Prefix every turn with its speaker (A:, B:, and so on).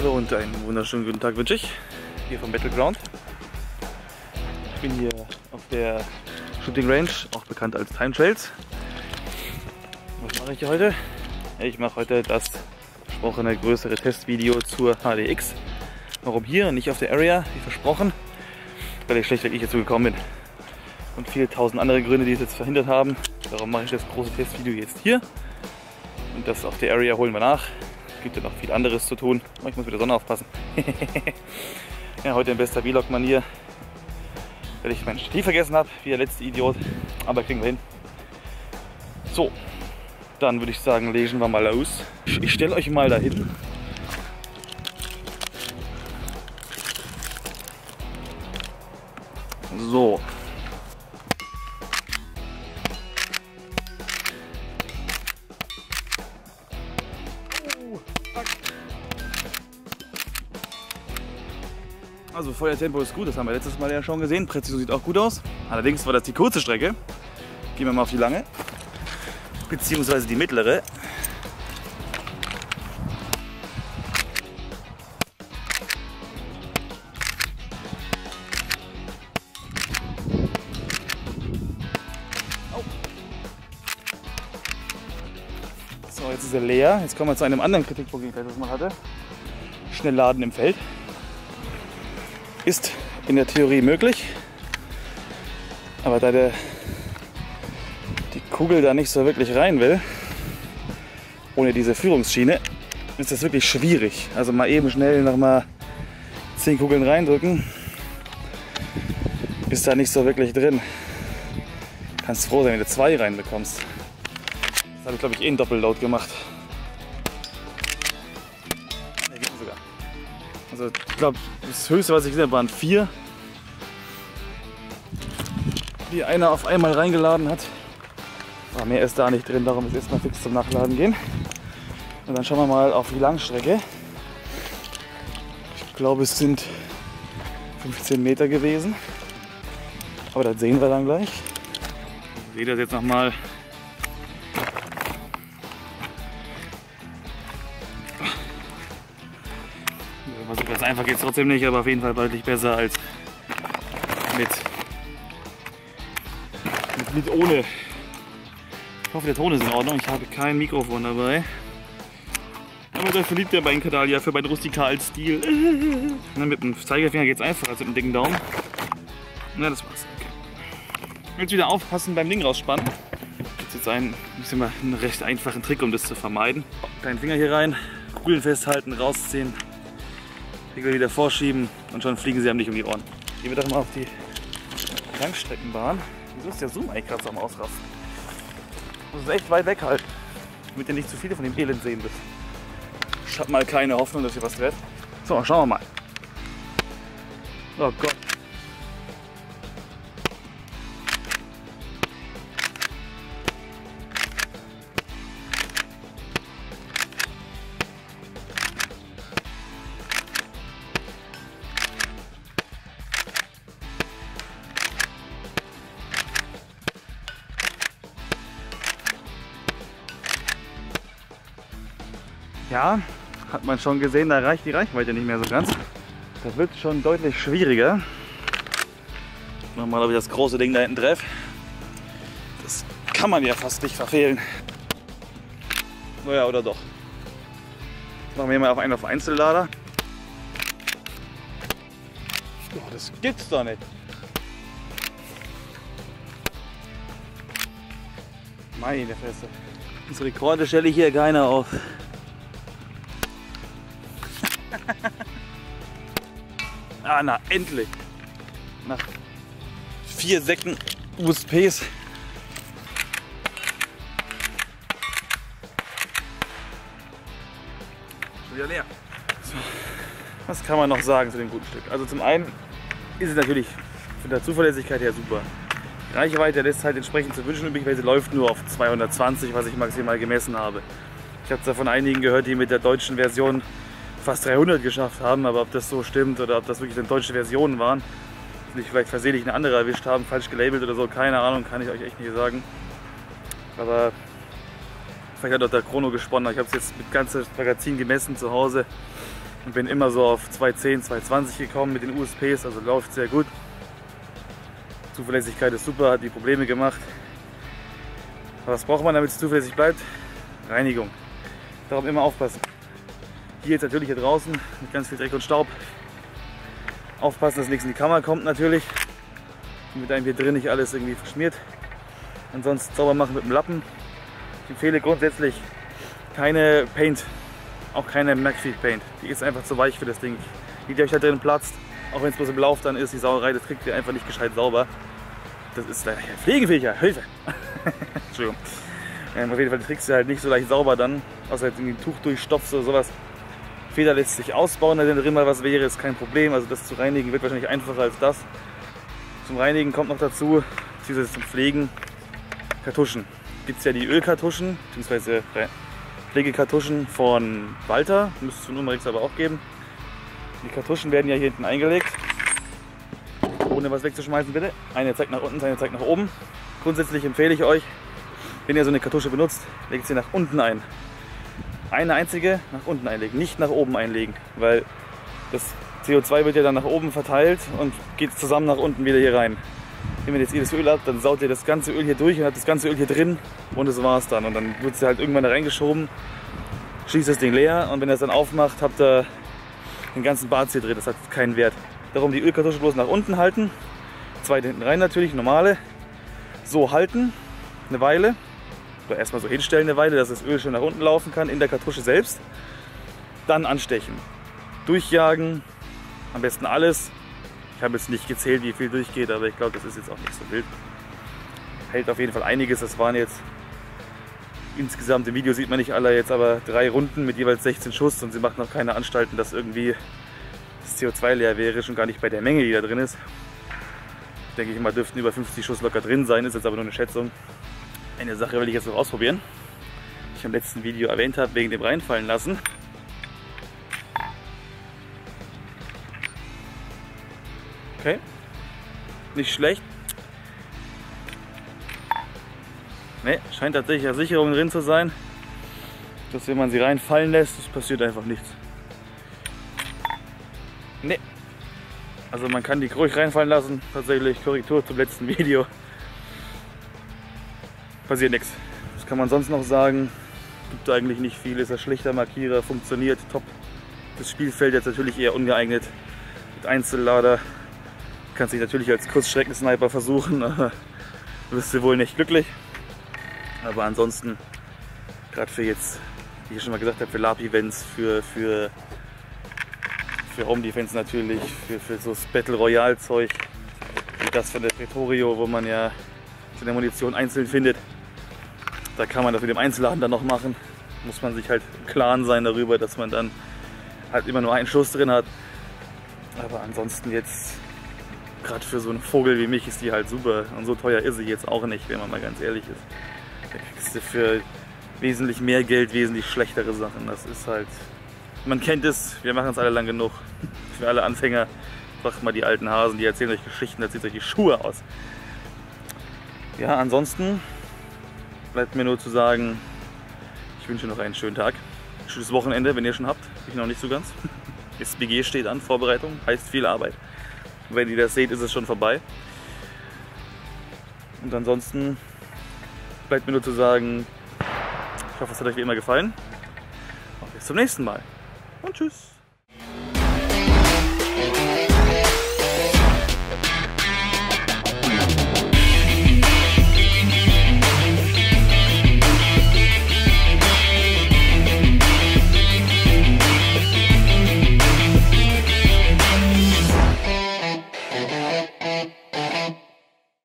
A: Hallo und einen wunderschönen guten Tag wünsche ich, hier vom Battleground. Ich bin hier auf der Shooting Range, auch bekannt als Time Trails. Was mache ich hier heute? Ich mache heute das versprochene größere Testvideo zur HDX. Warum hier und nicht auf der Area, wie versprochen? Weil ich schlechtweg hierzu gekommen bin. Und viele tausend andere Gründe, die es jetzt verhindert haben. Darum mache ich das große Testvideo jetzt hier. Und das auf der Area holen wir nach. Es gibt ja noch viel anderes zu tun. Oh, ich muss mit der Sonne aufpassen. Ja, heute in bester Vlog-Manier. Weil ich mein Stativ vergessen habe, wie der letzte Idiot. Aber kriegen wir hin. So, dann würde ich sagen, legen wir mal los. Ich stelle euch mal dahin. So. Also Feuertempo ist gut, das haben wir letztes Mal ja schon gesehen. Präzision sieht auch gut aus. Allerdings war das die kurze Strecke. Gehen wir mal auf die lange. Beziehungsweise die mittlere. So, jetzt ist er leer. Jetzt kommen wir zu einem anderen Kritikpunkt, den ich letztes Mal hatte. Schnell laden im Feld. Ist in der Theorie möglich, aber da die Kugel da nicht so wirklich rein will, ohne diese Führungsschiene, ist das wirklich schwierig. Also mal eben schnell noch mal 10 Kugeln reindrücken, ist da nicht so wirklich drin. Kannst froh sein, wenn du 2 reinbekommst. Das habe ich, glaube ich, einen Doppelload gemacht. Also ich glaube, das höchste, was ich gesehen habe, waren 4, die einer auf einmal reingeladen hat. Aber mehr ist da nicht drin, darum ist erstmal fix zum Nachladen gehen. Und dann schauen wir mal auf die Langstrecke. Ich glaube, es sind 15 Meter gewesen. Aber das sehen wir dann gleich. Ich sehe das jetzt nochmal. So ganz einfach geht es trotzdem nicht, aber auf jeden Fall deutlich besser als mit ohne. Ich hoffe, der Ton ist in Ordnung. Ich habe kein Mikrofon dabei. Aber dafür liebt der Beinkanal ja für meinen rustikalen Stil. Mit dem Zeigefinger geht es einfacher als mit dem dicken Daumen. Na, das war's. Okay. Jetzt wieder aufpassen beim Ding rausspannen. Jetzt einen recht einfachen Trick, um das zu vermeiden. Kleinen Finger hier rein, Kugeln festhalten, rausziehen. Regel wieder vorschieben und schon fliegen sie einem nicht um die Ohren. Gehen wir doch mal auf die Langstreckenbahn. Wieso ist der Zoom eigentlich gerade so am Ausrasten? Du musst es echt weit weghalten, damit ihr nicht zu viele von dem Elend sehen müsst. Ich habe mal keine Hoffnung, dass ihr was trefft. So, schauen wir mal. Oh Gott. Ja, hat man schon gesehen, da reicht die Reichweite nicht mehr so ganz. Das wird schon deutlich schwieriger. Nochmal, ob ich das große Ding da hinten treffe. Das kann man ja fast nicht verfehlen. Naja, oder doch. Machen wir mal auf einen auf Einzellader. Oh, das gibt's doch nicht. Meine Fresse. Unsere Rekorde stelle ich hier keiner auf. Ah, na, endlich! Nach 4 Säcken USPs. Schon wieder leer. So. Was kann man noch sagen zu dem guten Stück? Also zum einen ist es natürlich von der Zuverlässigkeit her super. Die Reichweite lässt halt entsprechend zu wünschen übrig, weil sie läuft nur auf 220, was ich maximal gemessen habe. Ich habe es ja von einigen gehört, die mit der deutschen Version fast 300 geschafft haben, aber ob das so stimmt oder ob das wirklich eine deutsche Versionen waren, nicht vielleicht versehentlich eine andere erwischt haben, falsch gelabelt oder so, keine Ahnung, kann ich euch echt nicht sagen. Aber vielleicht hat auch der Chrono gesponnen. Ich habe es jetzt mit ganzem Magazin gemessen zu Hause. und bin immer so auf 210, 220 gekommen mit den USPs, also läuft sehr gut. Zuverlässigkeit ist super, hat die Probleme gemacht. Aber was braucht man, damit es zuverlässig bleibt? Reinigung. Darum immer aufpassen. Hier jetzt natürlich hier draußen mit ganz viel Dreck und Staub. Aufpassen, dass nichts in die Kamera kommt natürlich. Und mit einem hier drin nicht alles irgendwie verschmiert. Ansonsten sauber machen mit dem Lappen. Ich empfehle grundsätzlich keine Paint, auch keine McFeed Paint. Die ist einfach zu weich für das Ding. Die euch da drin platzt, auch wenn es bloß im Lauf dann ist, die Sauerei, das kriegt ihr einfach nicht gescheit sauber. Das ist der Pflegefähiger, Hilfe! Entschuldigung. Auf jeden Fall kriegst du halt nicht so leicht sauber dann, außer jetzt irgendwie ein Tuch durchstopfst oder sowas. Feder lässt sich ausbauen, wenn drin mal was wäre, ist kein Problem. Also das zu reinigen wird wahrscheinlich einfacher als das. Zum Reinigen kommt noch dazu, beziehungsweise zum Pflegen, Kartuschen. Gibt es ja die Ölkartuschen, beziehungsweise Pflegekartuschen von Walter, müsste es von Umarex aber auch geben. Die Kartuschen werden ja hier hinten eingelegt, ohne was wegzuschmeißen bitte. Eine zeigt nach unten, eine zeigt nach oben. Grundsätzlich empfehle ich euch, wenn ihr so eine Kartusche benutzt, legt sie nach unten ein. Eine einzige nach unten einlegen, nicht nach oben einlegen, weil das CO2 wird ja dann nach oben verteilt und geht zusammen nach unten wieder hier rein. Wenn ihr jetzt das Öl habt, dann saut ihr das ganze Öl hier durch und habt das ganze Öl hier drin und das war's dann. Und dann wird es halt irgendwann da reingeschoben, schließt das Ding leer und wenn ihr es dann aufmacht, habt ihr den ganzen Bad hier drin, das hat keinen Wert. Darum die Ölkartusche bloß nach unten halten, zweite hinten rein natürlich, normale. So halten, eine Weile, oder erstmal so hinstellen eine Weile, dass das Öl schon nach unten laufen kann in der Kartusche selbst. Dann anstechen, durchjagen, am besten alles. Ich habe jetzt nicht gezählt, wie viel durchgeht, aber ich glaube, das ist jetzt auch nicht so wild. Hält auf jeden Fall einiges, das waren jetzt insgesamt im Video sieht man nicht alle jetzt, aber 3 Runden mit jeweils 16 Schuss und sie macht noch keine Anstalten, dass irgendwie das CO2 leer wäre, schon gar nicht bei der Menge, die da drin ist. Denke ich mal, dürften über 50 Schuss locker drin sein, ist jetzt aber nur eine Schätzung. Eine Sache will ich jetzt noch ausprobieren, die ich im letzten Video erwähnt habe, wegen dem reinfallen lassen. Okay, nicht schlecht. Ne, scheint tatsächlich eine Sicherung drin zu sein, dass wenn man sie reinfallen lässt, es passiert einfach nichts. Ne, also man kann die ruhig reinfallen lassen, tatsächlich Korrektur zum letzten Video. Passiert nichts. Was kann man sonst noch sagen? Gibt eigentlich nicht viel, ist ein schlichter Markierer, funktioniert top. Das Spielfeld jetzt natürlich eher ungeeignet mit Einzellader. Kannst dich natürlich als Kurzstreckensniper versuchen, aber wirst du wohl nicht glücklich. Aber ansonsten, gerade für jetzt, wie ich schon mal gesagt habe, für LARP-Events, für Home Defense natürlich, für so das Battle Royale Zeug, wie das von der Pretorio, wo man ja so eine Munition einzeln findet. Da kann man das mit dem Einzelladen dann noch machen. Muss man sich halt im Klaren sein darüber, dass man dann halt immer nur einen Schuss drin hat. Aber ansonsten jetzt, gerade für so einen Vogel wie mich, ist die halt super. Und so teuer ist sie jetzt auch nicht, wenn man mal ganz ehrlich ist. Da kriegst du für wesentlich mehr Geld wesentlich schlechtere Sachen. Das ist halt, man kennt es, wir machen es alle lang genug. Für alle Anfänger, fragt mal die alten Hasen, die erzählen euch Geschichten, da zieht euch die Schuhe aus. Ja, ansonsten bleibt mir nur zu sagen, ich wünsche noch einen schönen Tag. Schönes Wochenende, wenn ihr schon habt. Ich noch nicht so ganz. SBG steht an, Vorbereitung, heißt viel Arbeit. Wenn ihr das seht, ist es schon vorbei. Und ansonsten bleibt mir nur zu sagen, ich hoffe, es hat euch wie immer gefallen. Und bis zum nächsten Mal. Und tschüss.